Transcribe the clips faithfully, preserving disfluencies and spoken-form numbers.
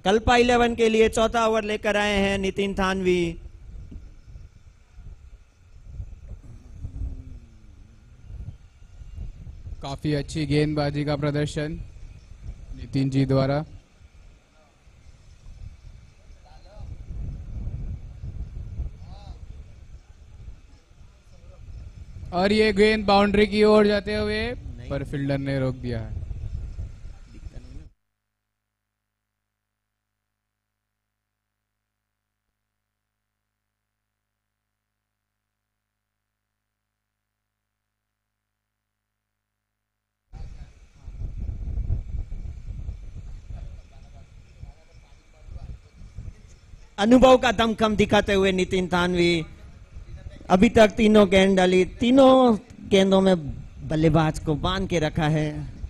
Kalpa eleven के लिए चौथा ओवर लेकर आए हैं नितिन थानवी। काफी अच्छी गेंदबाजी का प्रदर्शन नितिन जी द्वारा। और ये गेंद बाउंड्री की ओर जाते हुए पर फील्डर ने रोक दिया है। अनुभव का दमखम दिखाते हुए नितिन थानवी अभी तक तीनों गेंद डाली, तीनों गेंदों में बल्लेबाज को बांध के रखा है।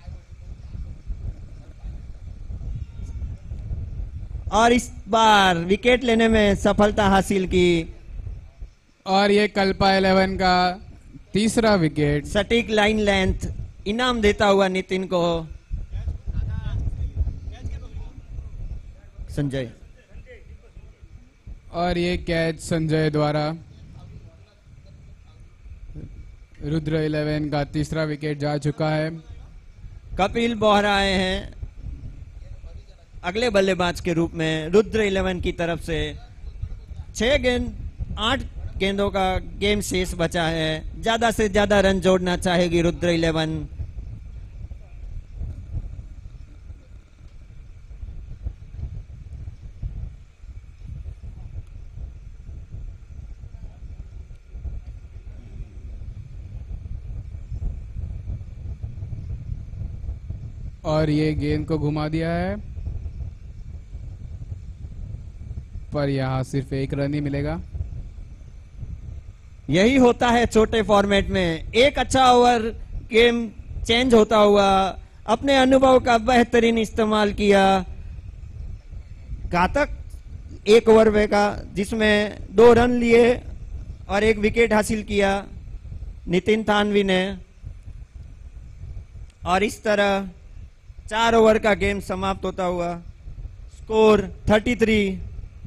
और इस बार विकेट लेने में सफलता हासिल की। और ये कल्पा इलेवन का तीसरा विकेट। सटीक लाइन लेंथ इनाम देता हुआ नितिन को संजय। और ये कैच संजय द्वारा। रुद्र इलेवन का तीसरा विकेट जा चुका है। कपिल बोहरा आए हैं अगले बल्लेबाज के रूप में रुद्र इलेवन की तरफ से। छह गेंद आठ गेंदों का गेम शेष बचा है। ज्यादा से ज्यादा रन जोड़ना चाहेगी रुद्र इलेवन। और ये गेंद को घुमा दिया है, पर यहां सिर्फ एक रन ही मिलेगा। यही होता है छोटे फॉर्मेट में। एक अच्छा ओवर गेम चेंज होता हुआ अपने अनुभव का बेहतरीन इस्तेमाल किया। घातक एक ओवर वे का जिसमें दो रन लिए और एक विकेट हासिल किया नितिन थानवी ने। और इस तरह चार ओवर का गेम समाप्त होता हुआ स्कोर तैंतीस।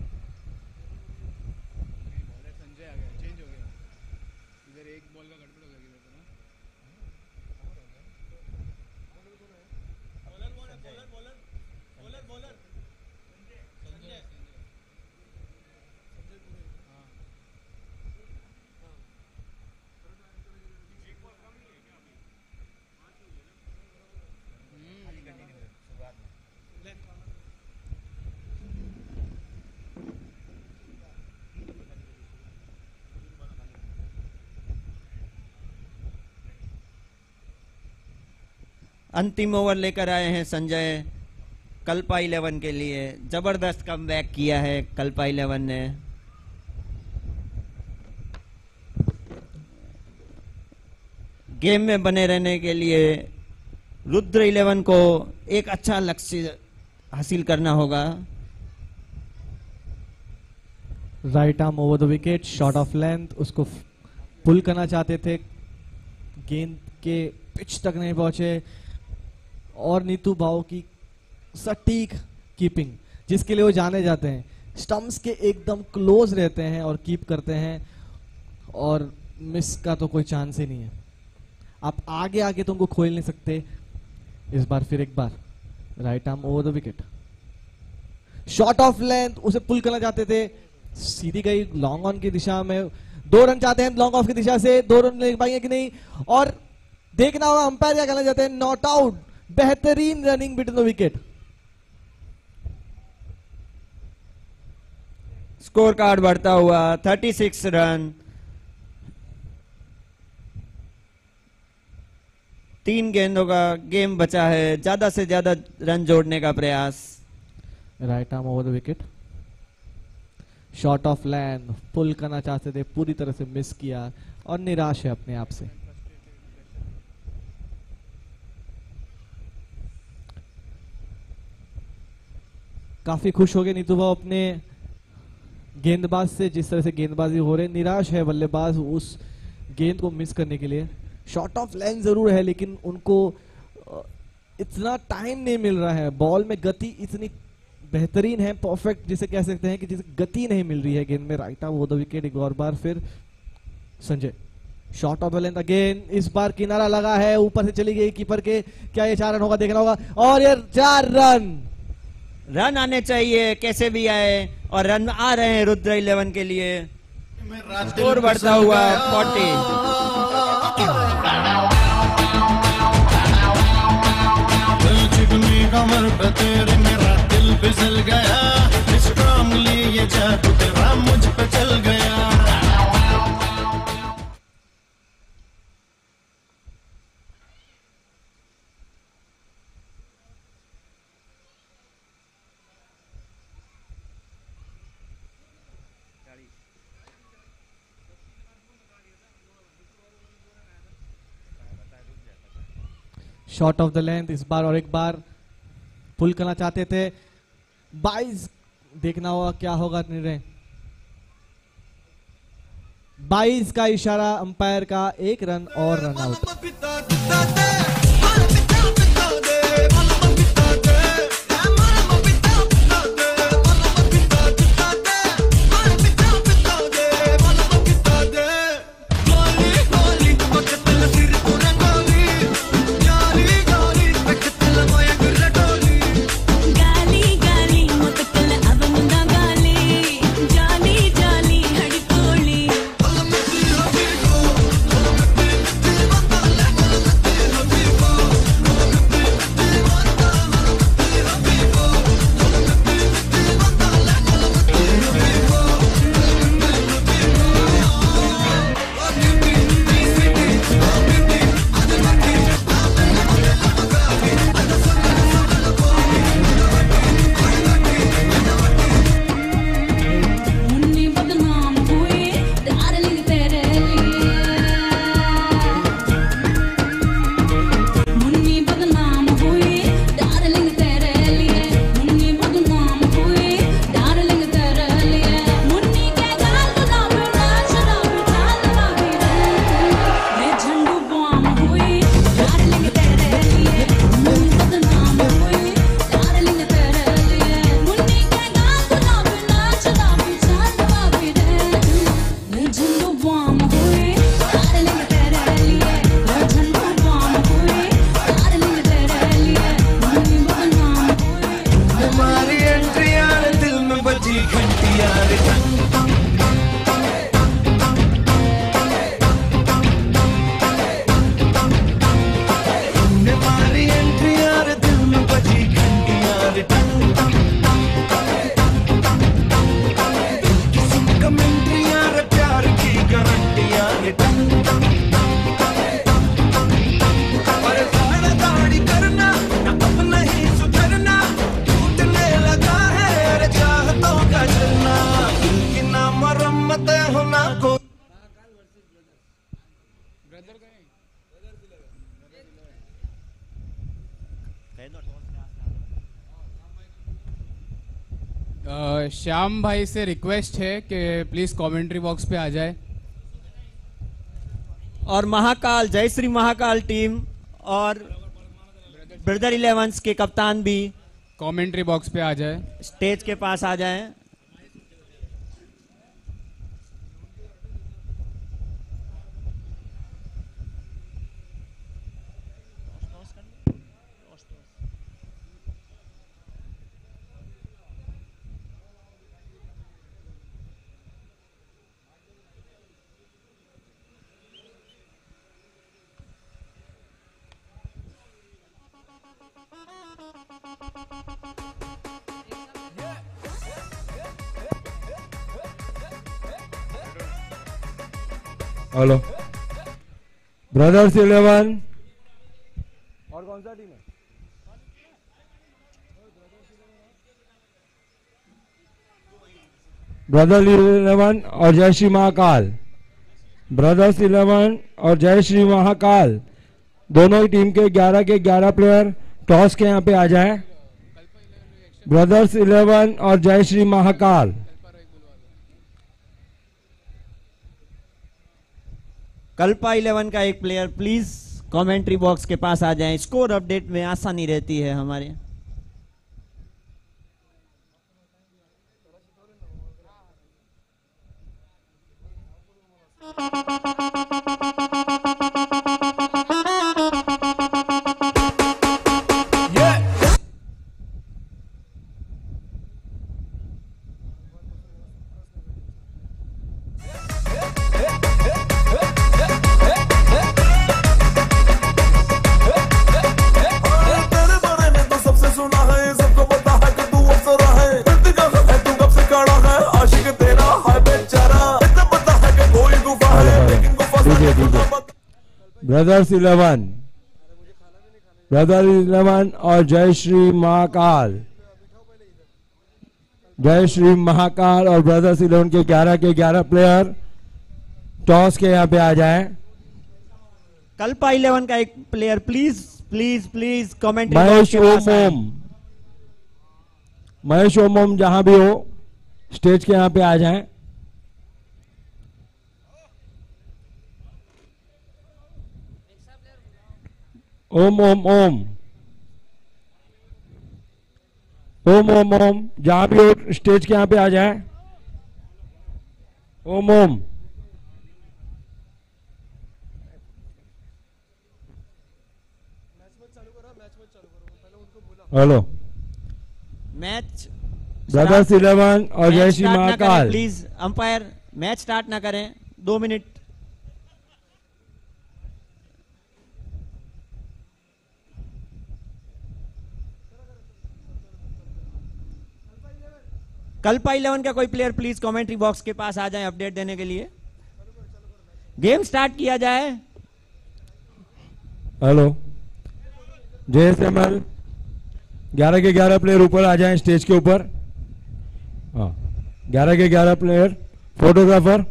अंतिम ओवर लेकर आए हैं संजय कल्पा इलेवन के लिए। जबरदस्त कमबैक किया है कल्पा इलेवन ने। गेम में बने रहने के लिए रुद्र इलेवन को एक अच्छा लक्ष्य हासिल करना होगा। Right arm over the wicket, short of length, उसको पुल करना चाहते थे, गेंद के पिच तक नहीं पहुंचे। और नीतू भाव की सटीक कीपिंग जिसके लिए वो जाने जाते हैं, स्टंप्स के एकदम क्लोज रहते हैं और कीप करते हैं, और मिस का तो कोई चांस ही नहीं है। आप आगे आगे तो उनको खोल नहीं सकते। इस बार फिर एक बार right arm over the wicket, short of length, उसे पुल करना चाहते थे, सीधी गई लॉन्ग ऑन की दिशा में। दो रन चाहते हैं लॉन्ग ऑफ की दिशा से, दो रन ले पाएंगे कि नहीं, और देखना होगा अंपायर क्या कहना चाहते हैं। नॉट आउट, बेहतरीन running between the wicket. Score card बढ़ता हुआ छत्तीस रन। तीन गेंदों का गेम बचा है, ज्यादा से ज्यादा रन जोड़ने का प्रयास। Right arm over the wicket, short of length, pull करना चाहते थे, पूरी तरह से मिस किया और निराश है अपने आप से। काफी खुश हो गए नीतू भाव अपने गेंदबाज से, जिस तरह से गेंदबाजी हो रहे। निराश है बल्लेबाज उस गेंद को मिस करने के लिए। शॉट ऑफ लेंथ जरूर है लेकिन उनको इतना टाइम नहीं मिल रहा है, बॉल में गति इतनी बेहतरीन है, परफेक्ट जिसे कह सकते हैं कि जिसे गति नहीं मिल रही है गेंद में। Right arm over the wicket एक और बार फिर Sanjay. Short of the length again, इस बार किनारा लगा है, ऊपर से चली गई कीपर के। क्या ये चार रन होगा देखना होगा, और ये चार रन रन आने चाहिए कैसे भी आए, और रन आ रहे हैं रुद्र इलेवन के लिए। स्कोर बढ़ता हुआ चालीस। कमर पे तेरे मेरा दिल फिसल गया, स्ट्रांगली ये जादू तेरा मुझ पे चल गया। शॉट ऑफ द लेंथ इस बार और एक बार पुल करना चाहते थे। बाईस देखना होगा क्या होगा निर्णय। बाईस का इशारा अंपायर का, एक रन और रन आउट। श्याम भाई से रिक्वेस्ट है कि प्लीज कमेंट्री बॉक्स पे आ जाए। और महाकाल, जय श्री महाकाल टीम और ब्रदर इलेवंस के कप्तान भी कमेंट्री बॉक्स पे आ जाए, स्टेज के पास आ जाएं। हेलो ब्रदर्स इलेवन, और कौन सा टीम है? ब्रदर्स इलेवन और जय श्री महाकाल। ब्रदर्स इलेवन और जय श्री महाकाल दोनों ही टीम के ग्यारह के ग्यारह प्लेयर टॉस के यहाँ पे आ जाएं। ब्रदर्स इलेवन और जय श्री महाकाल। कल्पा इलेवन का एक प्लेयर प्लीज कमेंट्री बॉक्स के पास आ जाएं, स्कोर अपडेट में आसानी रहती है हमारे। है ठीक है। ब्रदर्स इलेवन ब्रदर्स इलेवन और जय श्री महाकाल जय श्री महाकाल और ब्रदर्स इलेवन के ग्यारह के ग्यारह प्लेयर टॉस के यहाँ पे आ जाए। कल्पा इलेवन का एक player please please please comment Mahesh Om Om Mahesh Om Om जहां भी हो स्टेज के यहाँ पे आ जाएं। ओम ओम ओम ओम ओम ओम जहां भी हो स्टेज के यहाँ पे आ जाए। Om Om hello match brothers eleven और जय Shri Mahakal please umpire match start ना करें, दो मिनट। कल्पा इलेवन का कोई प्लेयर प्लीज कमेंट्री बॉक्स के पास आ जाए अपडेट देने के लिए। गेम स्टार्ट किया जाए। हेलो जेएसएमएल ग्यारह के ग्यारह प्लेयर ऊपर आ जाएं स्टेज के ऊपर। हाँ ग्यारह के ग्यारह प्लेयर फोटोग्राफर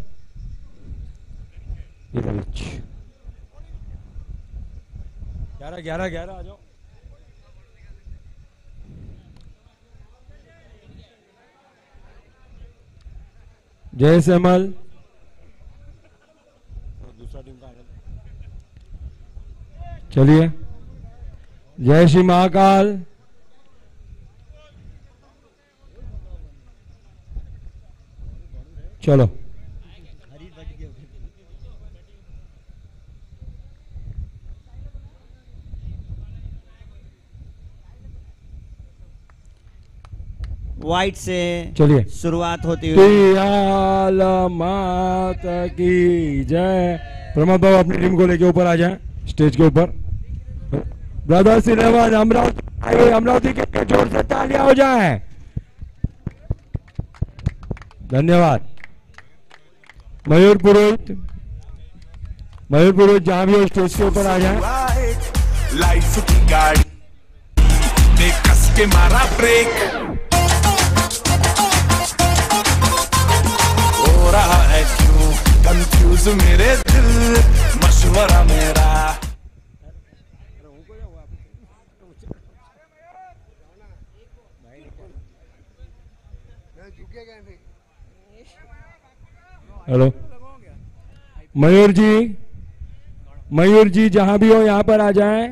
ग्यारह ग्यारह ग्यारह आ जाओ। जेएसएमएल दूसरा टीम का चलिए। जय श्री महाकाल चलो व्हाइट से चलिए शुरुआत होती हुई। पियाल माता की जय। प्रमोद बाबू अपनी टीम को लेके ऊपर आ जाए स्टेज के ऊपर। ब्रदर्स इलेवन अमरावती आइए, अमरावती के जोर से तालियां हो जाए। धन्यवाद। मयूर पुरोहित मयूर पुरोहित जहां भी हो स्टेज के ऊपर आ जाए। लाइफ की गाड़ी ने कस के मारा ब्रेक, हो रहा है क्यों कंफ्यूज मेरे दिल, मशवरा मेरा। हेलो मयूर जी मयूर जी जहां भी हो यहां पर आ जाएं।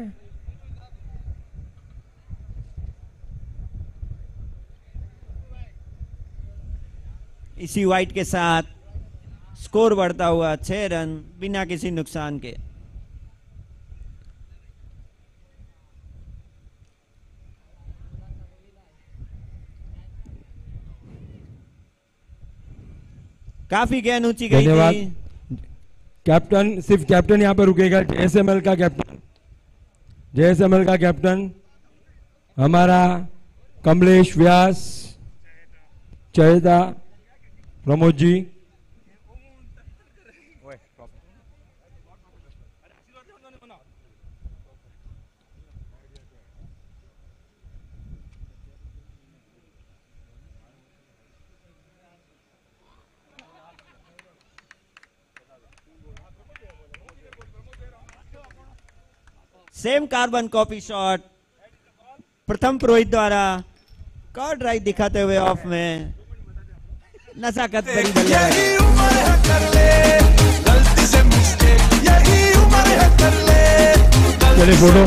इसी वाइट के साथ स्कोर बढ़ता हुआ छह रन बिना किसी नुकसान के। काफी गेंद ऊंची गई धन्यवाद। थी। कैप्टन सिर्फ कैप्टन यहां पर रुकेगा। जेएसएमएल का कैप्टन जेएसएमएल का कैप्टन हमारा कमलेश व्यास चहेता Pramod ji. Same carbon copy shot Pratham Purohit द्वारा कॉर्ड राइट दिखाते हुए ऑफ में नजाकत भरी बल्लेबाजी। यही उम्र है कर ले गलती से मिस्टेक, यही उम्र है कर ले। चलिए फोटो।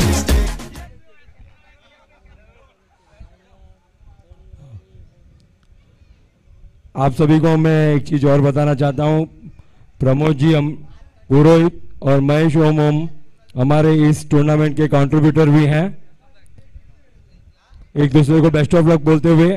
आप सभी को मैं एक चीज और बताना चाहता हूं। प्रमोद जी हम पुरोहित और महेश ओम ओम हमारे इस टूर्नामेंट के कंट्रीब्यूटर भी हैं। एक दूसरे को बेस्ट ऑफ लक बोलते हुए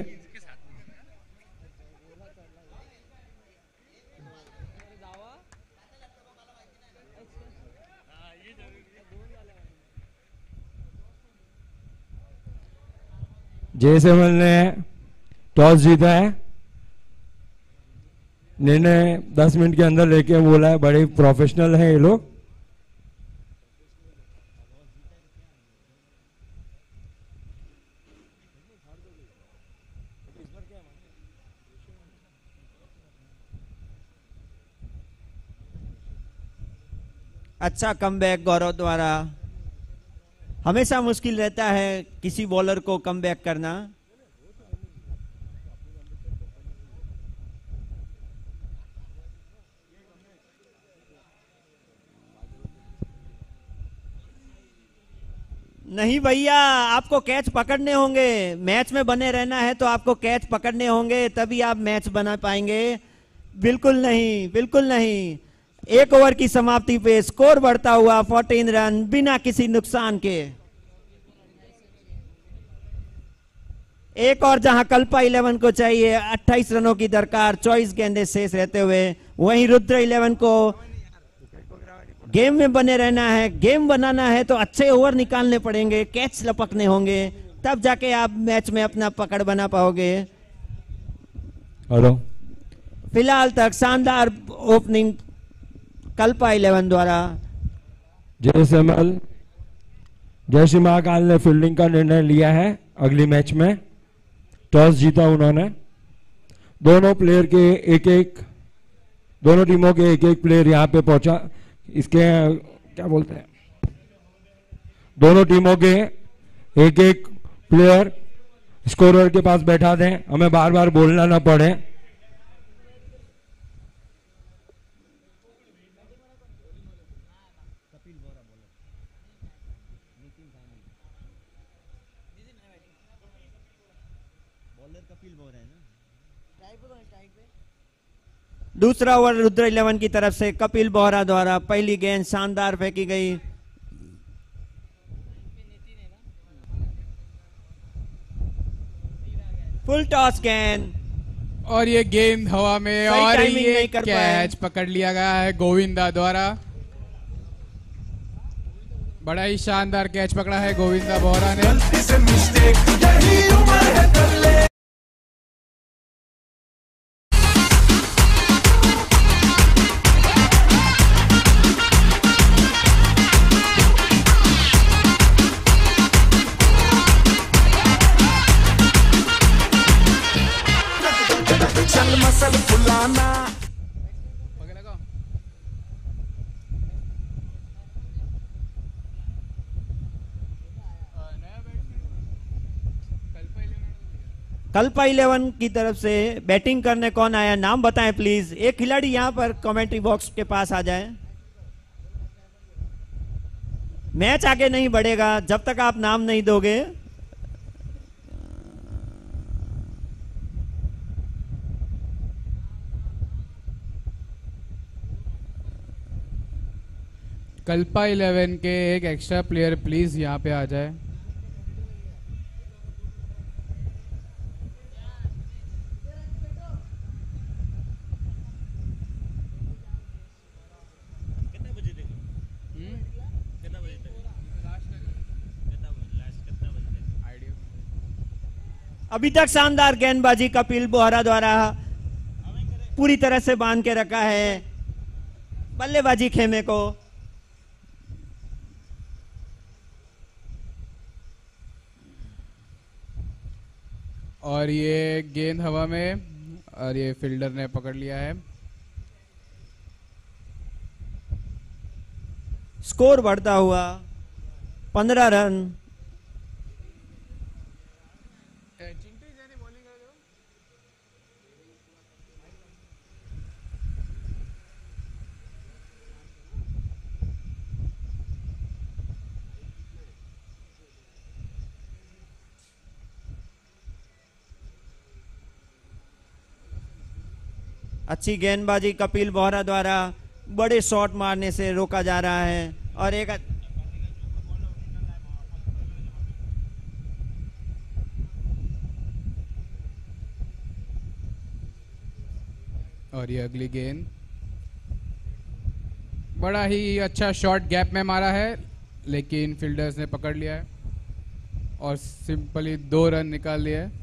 जेएसएमएल ने टॉस जीता है। निर्णय दस मिनट के अंदर लेके बोला है, बड़े प्रोफेशनल हैं ये लोग। अच्छा कमबैक गौरव द्वारा। हमेशा मुश्किल रहता है किसी बॉलर को कमबैक करना। नहीं भैया, आपको कैच पकड़ने होंगे। मैच में बने रहना है तो आपको कैच पकड़ने होंगे, तभी आप मैच बना पाएंगे। बिल्कुल नहीं, बिल्कुल नहीं। एक ओवर की समाप्ति पे स्कोर बढ़ता हुआ चौदह रन बिना किसी नुकसान के। एक और जहां कल्पा इलेवन को चाहिए अट्ठाईस रनों की दरकार, चौबीस गेंदें शेष रहते हुए, वहीं रुद्र इलेवन को गेम में बने रहना है। गेम बनाना है तो अच्छे ओवर निकालने पड़ेंगे, कैच लपकने होंगे, तब जाके आप मैच में अपना पकड़ बना पाओगे। हेलो, फिलहाल तक शानदार ओपनिंग कल्पा इलेवन द्वारा। जेएसएमएल जय श्री महाकाल ने फील्डिंग का निर्णय लिया है अगली मैच में। टॉस जीता उन्होंने। दोनों प्लेयर के एक एक दोनों टीमों के एक एक प्लेयर यहाँ पे पहुंचा। इसके क्या बोलते हैं, दोनों टीमों के एक एक प्लेयर स्कोरर के पास बैठा दें, हमें बार बार बोलना ना पड़े। दूसरा ओवर रुद्र इलेवन की तरफ से कपिल बोहरा द्वारा। पहली गेंद शानदार फेंकी गई। फुल टॉस गेंद और ये गेंद हवा में सही और टाइमिंग ये नहीं कर पाए। कैच पकड़ लिया गया है गोविंदा द्वारा। बड़ा ही शानदार कैच पकड़ा है गोविंदा बोहरा ने। गलती से मिस्टेक, यही उम्र है कर ले। चल मसल फुलाना। कल्पा इलेवन की तरफ से बैटिंग करने कौन आया, नाम बताएं प्लीज। एक खिलाड़ी यहां पर कमेंट्री बॉक्स के पास आ जाए। मैच आगे नहीं बढ़ेगा जब तक आप नाम नहीं दोगे। कल्पा इलेवन के एक एक्स्ट्रा प्लेयर प्लीज यहाँ पे आ जाए। अभी तक शानदार गेंदबाजी कपिल बोहरा द्वारा पूरी तरह से बांध के रखा है बल्लेबाजी खेमे को। और ये गेंद हवा में और ये फील्डर ने पकड़ लिया है। स्कोर बढ़ता हुआ पंद्रह रन। अच्छी गेंदबाजी कपिल बोहरा द्वारा बड़े शॉट मारने से रोका जा रहा है। और एक और ये अगली गेंद बड़ा ही अच्छा शॉट गैप में मारा है, लेकिन फील्डर्स ने पकड़ लिया है और सिंपली दो रन निकाल लिए है।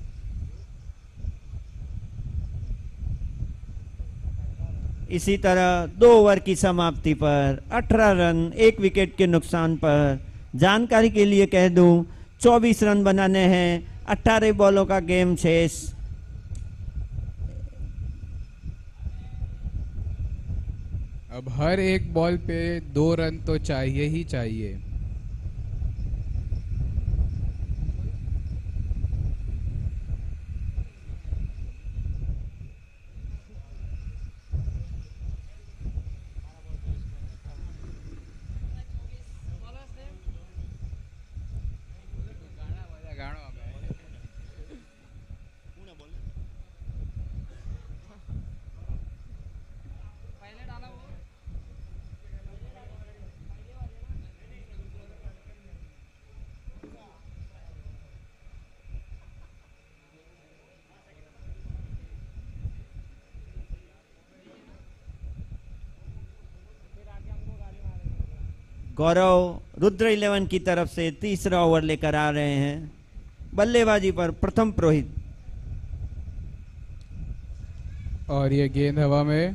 इसी तरह दो ओवर की समाप्ति पर अठारह रन एक विकेट के नुकसान पर। जानकारी के लिए कह दूं चौबीस रन बनाने हैं, अठारह बॉलों का गेम शेष। अब हर एक बॉल पे दो रन तो चाहिए ही चाहिए। गौरव रुद्र इलेवन की तरफ से तीसरा ओवर लेकर आ रहे हैं। बल्लेबाजी पर प्रथम पुरोहित। और ये गेंद हवा में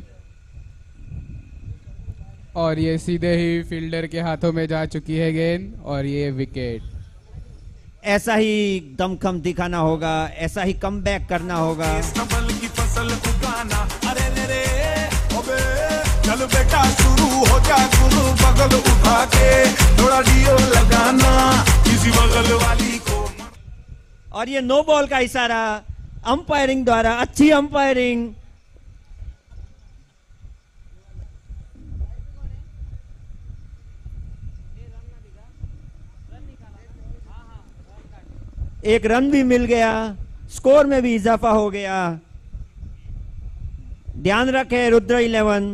और ये सीधे ही फील्डर के हाथों में जा चुकी है गेंद और ये विकेट। ऐसा ही दमखम दिखाना होगा, ऐसा ही कमबैक करना होगा। सबल की फसल उगाना, अरे रे रे ओबे चल बेटा शुरू हो जा गुरु बगल उठा के थोड़ा डियो लगाना किसी बगल वाली को। और ये नो बॉल का इशारा अंपायरिंग द्वारा, अच्छी अंपायरिंग। एक रन भी मिल गया, स्कोर में भी इजाफा हो गया। ध्यान रखें रुद्र इलेवन।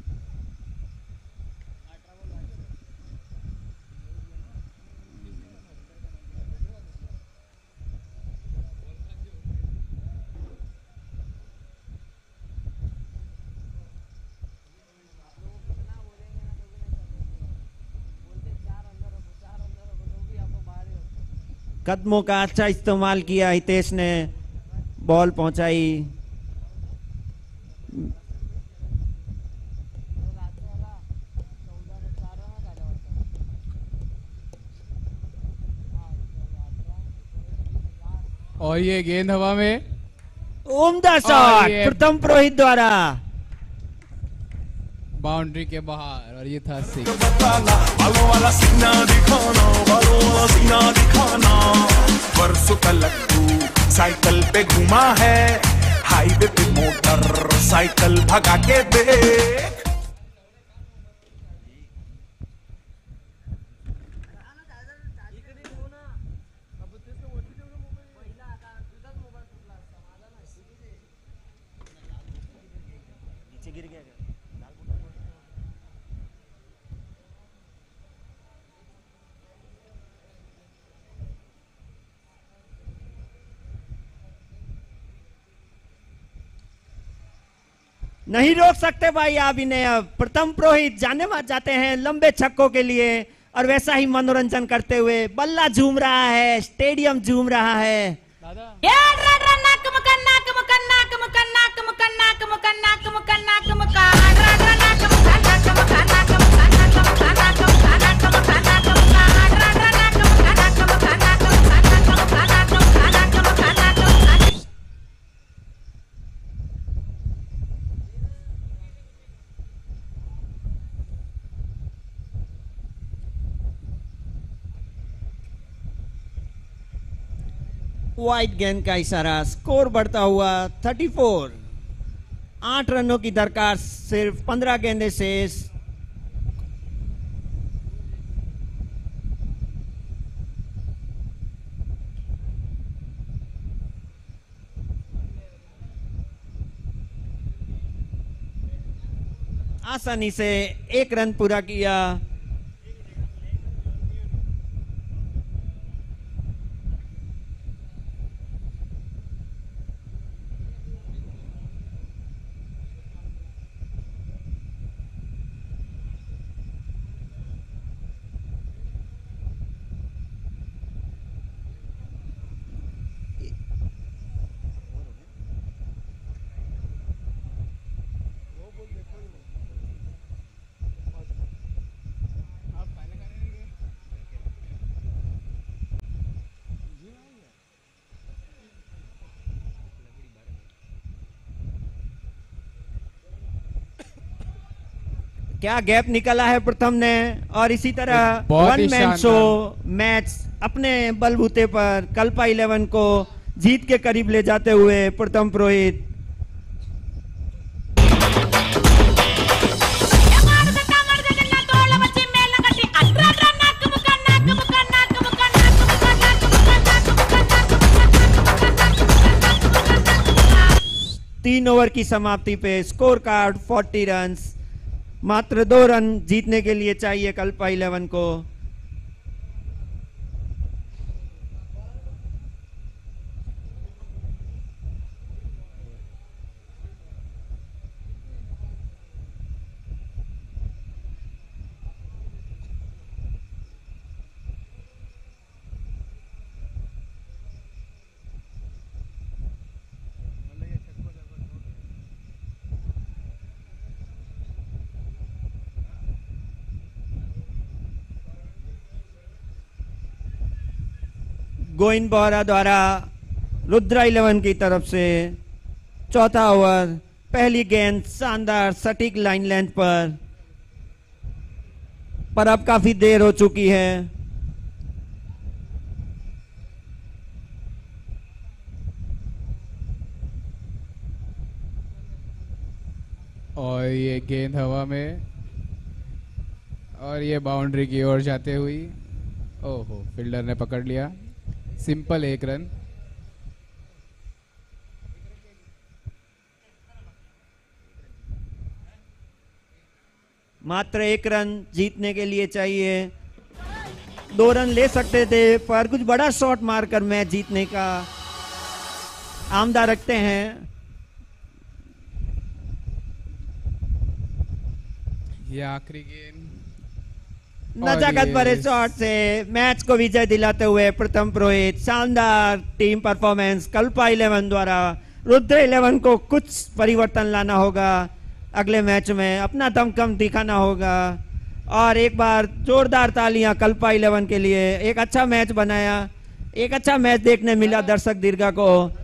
कदमों का अच्छा इस्तेमाल किया हितेश ने, बॉल पहुंचाई। और ये गेंद हवा में, उम्दा और शॉट ये- प्रथम पुरोहित द्वारा। बाउंड्री के बाहर और ये था सिक्स। बताना बालों वाला सीना दिखाना, बालों वाला सीना दिखाना। परसों तलक तू साइकिल पे घुमा है, हाईवे पे मोटर साइकिल भगा के देख। नहीं रोक सकते भाई आप इन्हें। अब प्रथम पुरोहित जाने मात जाते हैं लंबे छक्कों के लिए, और वैसा ही मनोरंजन करते हुए बल्ला झूम रहा है, स्टेडियम झूम रहा है। वाइड गेंद का इशारा, स्कोर बढ़ता हुआ चौंतीस। आठ रनों की दरकार, सिर्फ पंद्रह गेंदें शेष। आसानी से एक रन पूरा किया। क्या गैप निकला है प्रथम ने, और इसी तरह बहुत वन ही मैन शो शानदार। मैच अपने बलबूते पर कल्पा इलेवन को जीत के करीब ले जाते हुए प्रथम पुरोहित। तीन ओवर की समाप्ति पे स्कोर कार्ड चालीस रन्स, मात्र दो रन जीतने के लिए चाहिए कल्पा इलेवन को। गोविंद बोहरा द्वारा रुद्रा इलेवन की तरफ से चौथा ओवर, पहली गेंद शानदार सटीक लाइन लेंथ पर, पर अब काफी देर हो चुकी है। और ये गेंद हवा में, और ये बाउंड्री की ओर जाते हुई, ओहो फील्डर ने पकड़ लिया। सिंपल एक रन। मात्र एक रन जीतने के लिए चाहिए। दो रन ले सकते थे पर कुछ बड़ा शॉट मारकर मैच जीतने का आमदा रखते हैं। ये आखिरी गेंद, नजाकत भरे शॉट से मैच को विजय दिलाते हुए प्रथम पुरोहित। शानदार टीम परफॉर्मेंस कल्पा इलेवन द्वारा। रुद्र इलेवन को कुछ परिवर्तन लाना होगा, अगले मैच में अपना दमखम दिखाना होगा। और एक बार जोरदार तालियां कल्पा इलेवन के लिए। एक अच्छा मैच बनाया, एक अच्छा मैच देखने मिला दर्शक दीर्घा को।